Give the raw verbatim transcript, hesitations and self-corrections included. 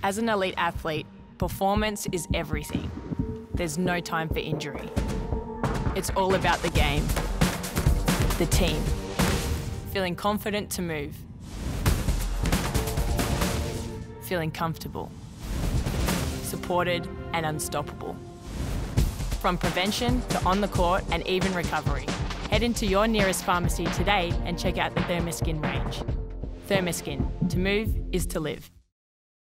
As an elite athlete, performance is everything. There's no time for injury. It's all about the game, the team, feeling confident to move, feeling comfortable, supported and unstoppable. From prevention to on the court and even recovery. Head into your nearest pharmacy today and check out the Thermoskin range. Thermoskin, to move is to live.